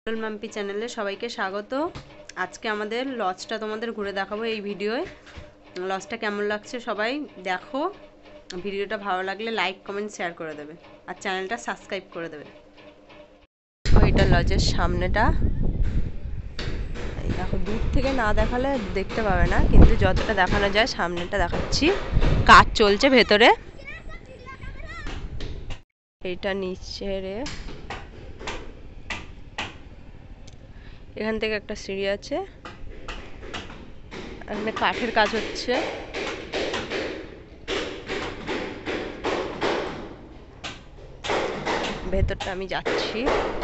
মাম্পি চ্যানেলে সবাইকে স্বাগত। আজকে আমাদের লজটা তোমাদের ঘুরে দেখাবো এই ভিডিওয়। লজটা কেমন লাগছে সবাই দেখো। ভিডিওটা ভালো লাগলে লাইক কমেন্ট শেয়ার করে দেবে আর চ্যানেলটা সাবস্ক্রাইব করে দেবে। এটা লজের সামনেটা, এই দেখো। দূর থেকে না দেখালে দেখতে পাবে না, কিন্তু যতটা দেখানো যায় সামনেটা দেখাচ্ছি। কাজ চলছে ভেতরে। এইটা নিচে রে, এখান থেকে একটা সিঁড়ি আছে, এখানে কাঠের কাজ হচ্ছে। ভেতরটা আমি যাচ্ছি।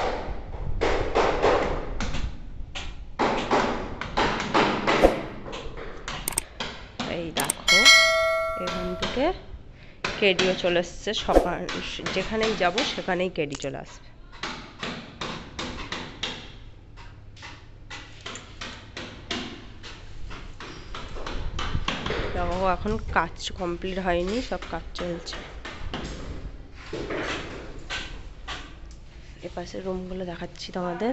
এই দেখো, এখান থেকে কেডিও চলে এসছে। সকাল যেখানেই যাব সেখানেই কেডি চলে আসবে। দেখো, এখন কাজ কমপ্লিট হয়নি, সব কাজ চলছে। এপাশে রুমগুলো দেখাচ্ছি তোমাদের।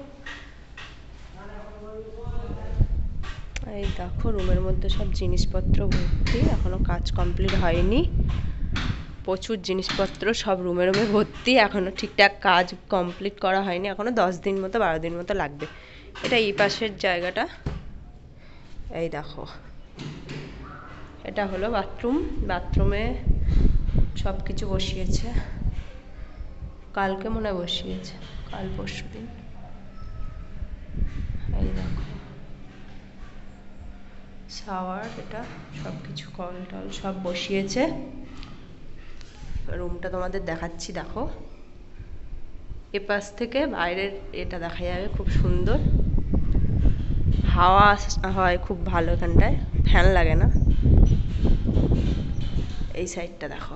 এই দেখো, রুমের মধ্যে সব জিনিসপত্র ভর্তি, এখনো কাজ কমপ্লিট হয়নি। প্রচুর জিনিসপত্র সব রুমে রুমে ভর্তি, এখনো ঠিকঠাক কাজ কমপ্লিট করা হয়নি। এখনো 10 দিন মতো 12 দিন মতো লাগবে। এটা এই পাশের জায়গাটা। এই দেখো, এটা হলো বাথরুম। বাথরুমে সব কিছু বসিয়েছে, কালকে মনে হয় বসিয়েছে, কাল পরশু দিন। এই দেখো, শাওয়ার, এটা সব কিছু কল টল সব বসিয়েছে। রুমটা তোমাদের দেখাচ্ছি, দেখো। এপাশ থেকে বাইরের এটা দেখা যাবে, খুব সুন্দর হাওয়া হয়, খুব ভালো। এখানটায় ফ্যান লাগে না। এই সাইডটা দেখো,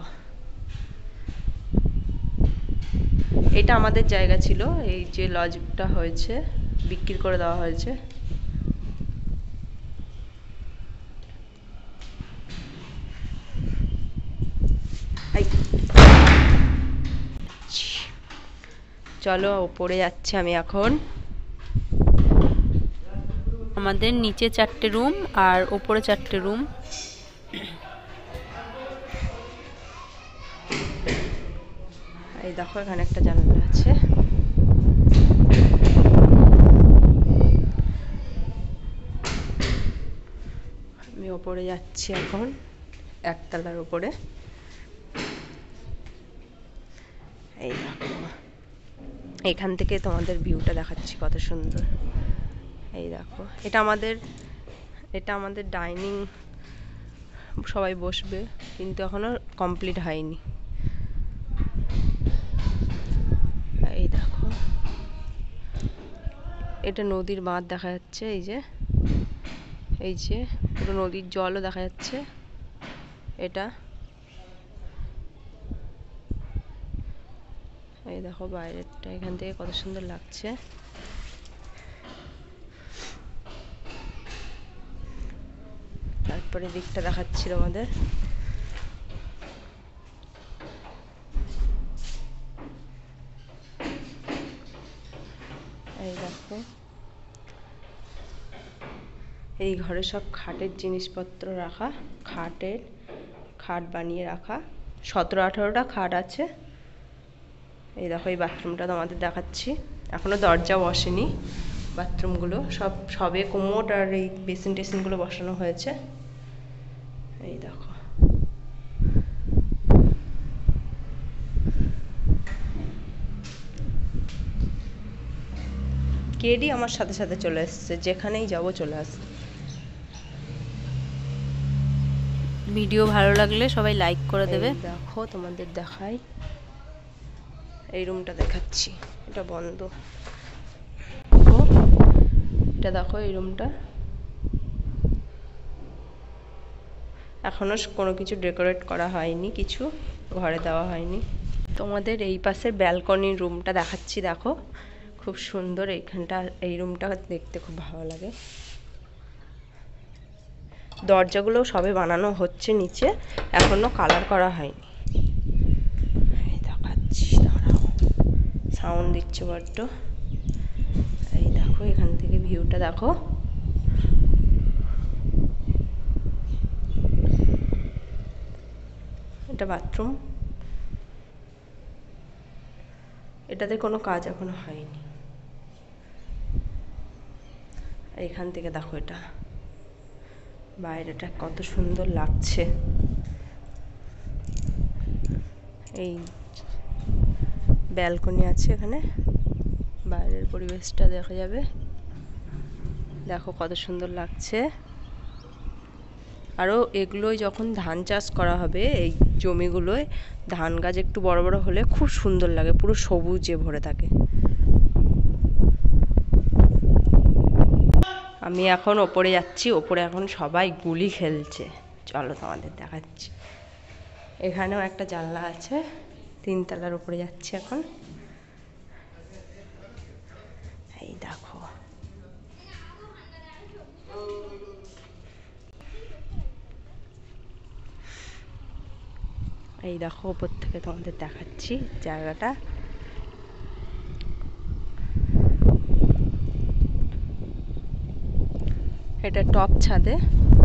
এটা আমাদের জায়গা ছিল। এই যে লজটা হয়েছে বিক্রি করে দেওয়া হয়েছে। চলো, ওপরে যাচ্ছি আমি এখন। আমাদের নিচে 4টে রুম আর ওপরে 4টে রুম। এই দেখো, এখানে একটা জানালা আছে। আমি ওপরে যাচ্ছি এখন, একতলার ওপরে। এই দেখো, এখান থেকে তোমাদের ভিউটা দেখাচ্ছি, কত সুন্দর। এই দেখো, এটা আমাদের ডাইনিং, সবাই বসবে, কিন্তু এখনো কমপ্লিট হয়নি। এই দেখো, এটা নদীর বাঁধ দেখা যাচ্ছে। এই যে পুরো নদীর জলও দেখা যাচ্ছে। এটা এই দেখো বাইরেরটা, এখান থেকে কত সুন্দর লাগছে। তারপরে দিকটা দেখাচ্ছি তোমাদের। এই দেখো, এই ঘরে সব খাটের জিনিসপত্র রাখা। খাট বানিয়ে রাখা, 17-18টা খাট আছে। এই দেখো, এই বাথরুমটা তোমাদের দেখাচ্ছি। এখনো দরজা বসেনি। বাথরুমগুলো সবে কোমোড আর এই বেসিন টেসিনগুলো বসানো হয়েছে। এই দেখো, কেডি আমার সাথে সাথে চলে এসছে, যেখানেই যাব চলে আসছে। ভিডিও ভালো লাগলে সবাই লাইক করে দেবে। দেখো, তোমাদের দেখাই, এই রুমটা দেখাচ্ছি। এটা বন্ধ। এটা দেখো, এই রুমটা এখনো কোনো কিছু ডেকোরেট করা হয়নি, কিছু ঘরে দেওয়া হয়নি। তোমাদের এই পাশের ব্যালকনির রুমটা দেখাচ্ছি, দেখো খুব সুন্দর। এইখানটা, এই রুমটা দেখতে খুব ভালো লাগে। দরজাগুলো সবে বানানো হচ্ছে নিচে, এখনো কালার করা হয়নি। এই দেখাচ্ছি, দাঁড়াও, সাউন্ড দিচ্ছে বড্ড। এখান থেকে ভিউটা দেখো। এটা বাথরুম, এটাতে কোনো কাজ এখনো হয়নি। এখান থেকে দেখো এটা বাইরেটা কত সুন্দর লাগছে। এই ব্যালকনি আছে এখানে, বাইরের পরিবেশটা দেখা যাবে। দেখো কত সুন্দর লাগছে। আরও এগুলোই যখন ধান চাষ করা হবে, এই জমিগুলোয় ধান গাছ একটু বড় বড় হলে খুব সুন্দর লাগে, পুরো সবুজে ভরে থাকে। আমি এখন ওপরে যাচ্ছি, ওপরে এখন সবাই গুলি খেলছে, চলো তোমাদের দেখাচ্ছি। এখানেও একটা জানলা আছে, 3 তলার উপরে যাচ্ছি এখন। এই দেখো, এই দেখো ওপর থেকে তোমাদের দেখাচ্ছি জায়গাটা। এটা টপ ছাদে।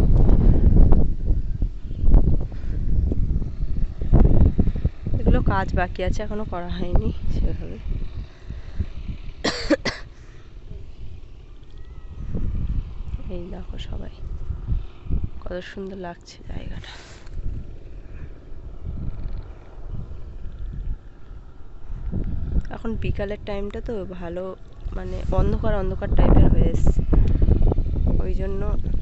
এগুলো কাজ বাকি আছে, এখনো করা হয়নি সেভাবে। এই দেখো সবাই, কত সুন্দর লাগছে জায়গাটা। এখন বিকালের টাইমটা তো ভালো, মানে অন্ধকার অন্ধকার টাইপের হয়ে এসছে, ওই জন্য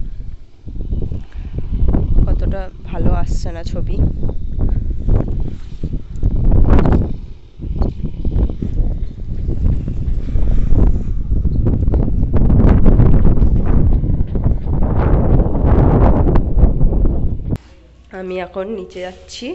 কতটা ভালো আসছে না ছবি। আমি এখন নিচে যাচ্ছি।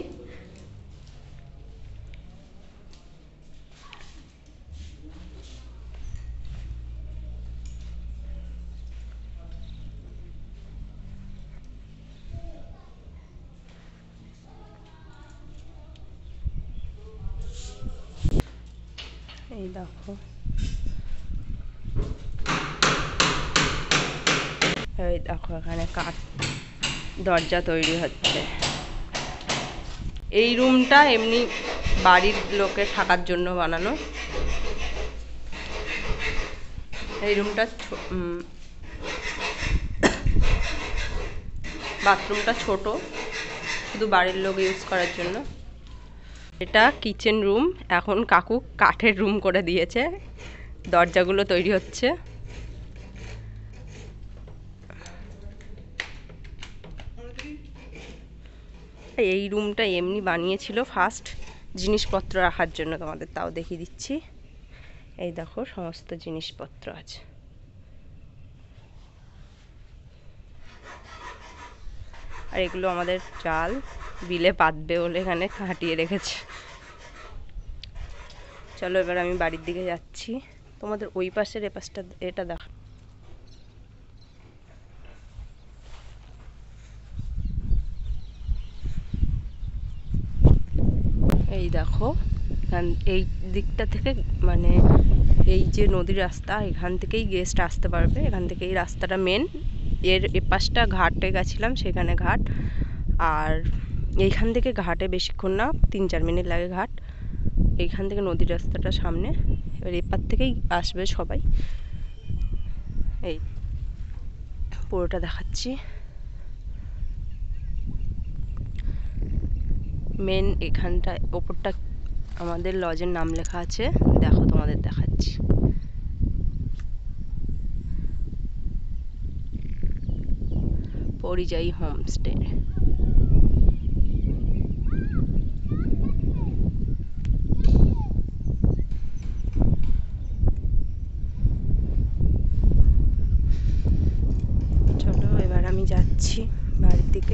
এই দেখো, এই দেখো এখানে কাঠ দরজা তৈরি হচ্ছে। এই রুমটা এমনি বাড়ির লোকে থাকার জন্য বানানো। এই রুমটা বাথরুমটা ছোট, শুধু বাড়ির লোক ইউজ করার জন্য। এটা কিচেন রুম, এখন কাকু কাঠের রুম করে দিয়েছে, দরজাগুলো তৈরি হচ্ছে। এই রুমটা এমনি বানিয়েছিল ফার্স্ট জিনিসপত্র রাখার জন্য, তোমাদের তাও দেখিয়ে দিচ্ছি। এই দেখো সমস্ত জিনিসপত্র আছে। আর এগুলো আমাদের চাল, বিলে পাতবে বলে এখানে হাঁটিয়ে রেখেছে। চলো এবার আমি বাড়ির দিকে যাচ্ছি, তোমাদের ওই পাশের এপাশটা এটা দেখো। এই দেখো, এই দিকটা থেকে মানে এই যে নদীর রাস্তা, এখান থেকেই গেস্ট আসতে পারবে। এখান থেকে এই রাস্তাটা মেন, এর এপাশটা ঘাটে গেছিলাম, সেখানে ঘাট। আর এইখান থেকে ঘাটে বেশিক্ষণ না, 3-4 মিনিট লাগে ঘাট। এইখান থেকে নদীর রাস্তাটা সামনে, এবার এপার থেকেই আসবে সবাই। এই পুরোটা দেখাচ্ছি। মেন এখানটা ওপরটা আমাদের লজের নাম লেখা আছে, দেখো তোমাদের দেখাচ্ছি। পরিযায়ী হোমস্টে। চলো এবার আমি যাচ্ছি বাড়ির দিকে।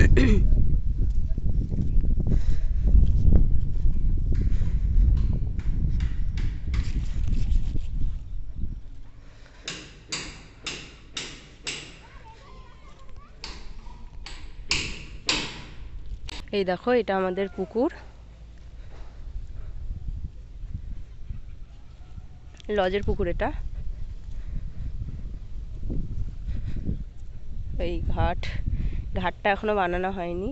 এই দেখো, এটা আমাদের পুকুর, লজের পুকুর এটা। এই ঘাটটা এখনো বানানো হয়নি।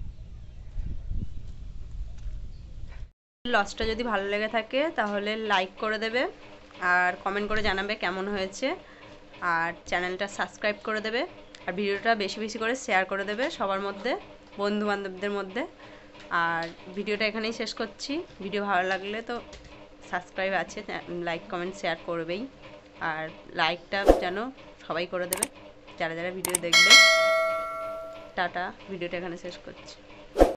লজটা যদি ভালো লেগে থাকে তাহলে লাইক করে দেবে আর কমেন্ট করে জানাবে কেমন হয়েছে, আর চ্যানেলটা সাবস্ক্রাইব করে দেবে, আর ভিডিওটা বেশি বেশি করে শেয়ার করে দেবে সবার মধ্যে, বন্ধু বান্ধবদের মধ্যে। আর ভিডিওটা এখানেই শেষ করছি। ভিডিও ভালো লাগলে তো সাবস্ক্রাইব আছে, লাইক কমেন্ট শেয়ার করবেই, আর লাইকটা যেন সবাই করে দেবে যারা যারা ভিডিও দেখবে। টাটা, ভিডিওটা এখানে শেষ করছি।